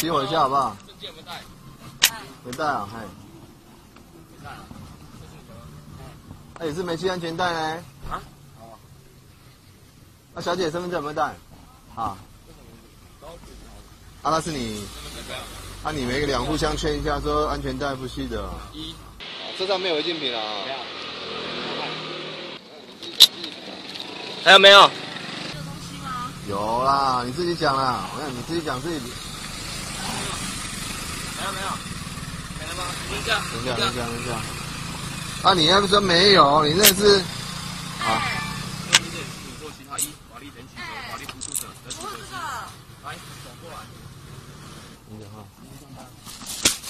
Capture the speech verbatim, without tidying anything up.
骑我一下好不好？ 证件没带。 没带啊，嘿。 没带啊。这是你的吗？ 哎，也是没系安全带呢。 啊？哦。 那小姐身份证有没有带？啊。啊，那是你。啊，你没两互相圈一下，说安全带不系的。 一。 车上没有违禁品啊。 没有。还有没有？ 有啦，你自己讲啦，我看你自己讲自己。 没有没有，没了吗？等一下， 等一下，等一下，等一下。啊，你要不说没有，你那是啊。 你得请做其他一法律人请求法律扶助者得请得来走过来。 你讲话。